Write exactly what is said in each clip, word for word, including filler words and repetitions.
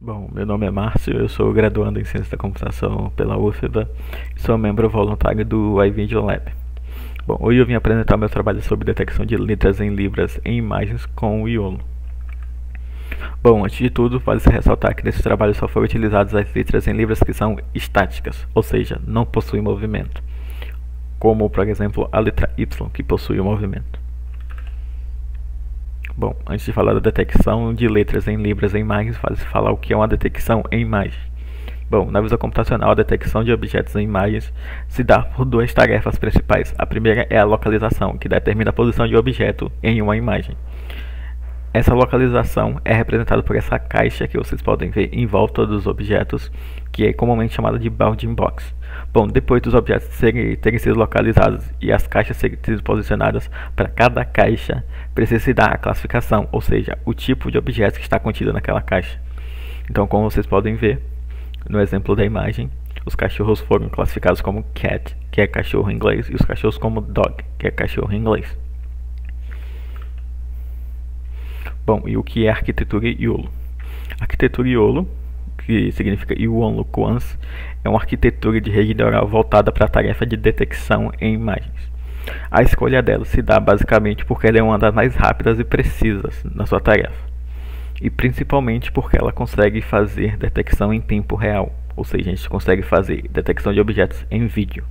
Bom, meu nome é Márcio, eu sou graduando em Ciência da Computação pela U F B A e sou membro voluntário do iVideo Lab. Bom, hoje eu vim apresentar meu trabalho sobre detecção de letras em libras em imagens com o Iolo. Bom, antes de tudo, vale-se ressaltar que nesse trabalho só foram utilizadas as letras em libras que são estáticas, ou seja, não possuem movimento, como, por exemplo, a letra Y, que possui o movimento. Bom, antes de falar da detecção de letras em libras em imagens, vale-se falar o que é uma detecção em imagem. Bom, na visão computacional, a detecção de objetos em imagens se dá por duas tarefas principais. A primeira é a localização, que determina a posição de um objeto em uma imagem. Essa localização é representada por essa caixa que vocês podem ver em volta dos objetos, que é comumente chamada de bounding box. Bom, depois dos objetos serem, terem sido localizados e as caixas serem posicionadas, para cada caixa precisa se dar a classificação, ou seja, o tipo de objeto que está contido naquela caixa. Então, como vocês podem ver, no exemplo da imagem, os cachorros foram classificados como cat, que é cachorro em inglês, e os cachorros como dog, que é cachorro em inglês. Bom, e o que é arquitetura Iolo? Arquitetura Iolo, que significa Iolo Quants, é uma arquitetura de rede neural voltada para a tarefa de detecção em imagens. A escolha dela se dá basicamente porque ela é uma das mais rápidas e precisas na sua tarefa, e principalmente porque ela consegue fazer detecção em tempo real, ou seja, a gente consegue fazer detecção de objetos em vídeo.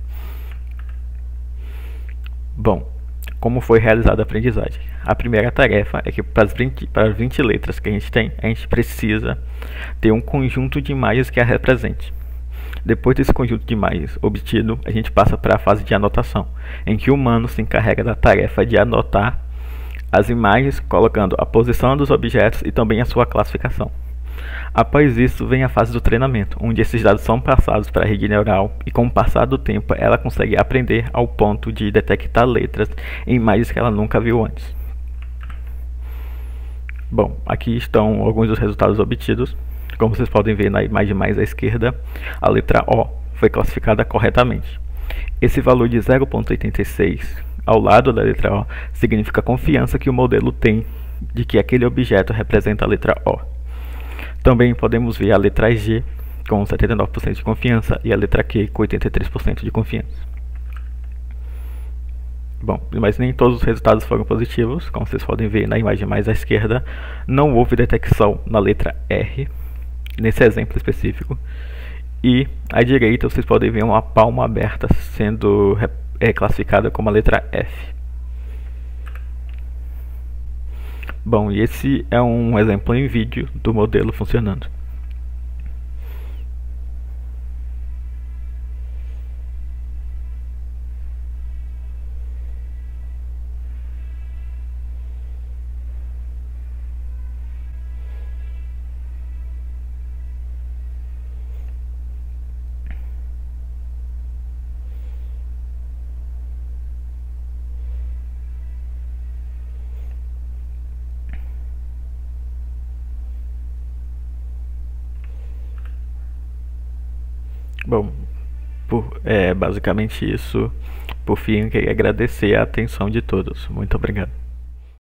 Bom, como foi realizada a aprendizagem? A primeira tarefa é que para as vinte, para as vinte letras que a gente tem, a gente precisa ter um conjunto de imagens que a represente. Depois desse conjunto de imagens obtido, a gente passa para a fase de anotação, em que o humano se encarrega da tarefa de anotar as imagens, colocando a posição dos objetos e também a sua classificação. Após isso, vem a fase do treinamento, onde esses dados são passados para a rede neural e, com o passar do tempo, ela consegue aprender ao ponto de detectar letras em imagens que ela nunca viu antes. Bom, aqui estão alguns dos resultados obtidos. Como vocês podem ver na imagem mais à esquerda, a letra O foi classificada corretamente. Esse valor de zero vírgula oitenta e seis ao lado da letra O significa a confiança que o modelo tem de que aquele objeto representa a letra O. Também podemos ver a letra G com setenta e nove por cento de confiança e a letra Q com oitenta e três por cento de confiança. Bom, mas nem todos os resultados foram positivos. Como vocês podem ver na imagem mais à esquerda, não houve detecção na letra R, nesse exemplo específico. E à direita vocês podem ver uma palma aberta sendo é, classificada como a letra F. Bom, e esse é um exemplo em vídeo do modelo funcionando. Bom, por, é basicamente isso. Por fim, eu queria agradecer a atenção de todos. Muito obrigado.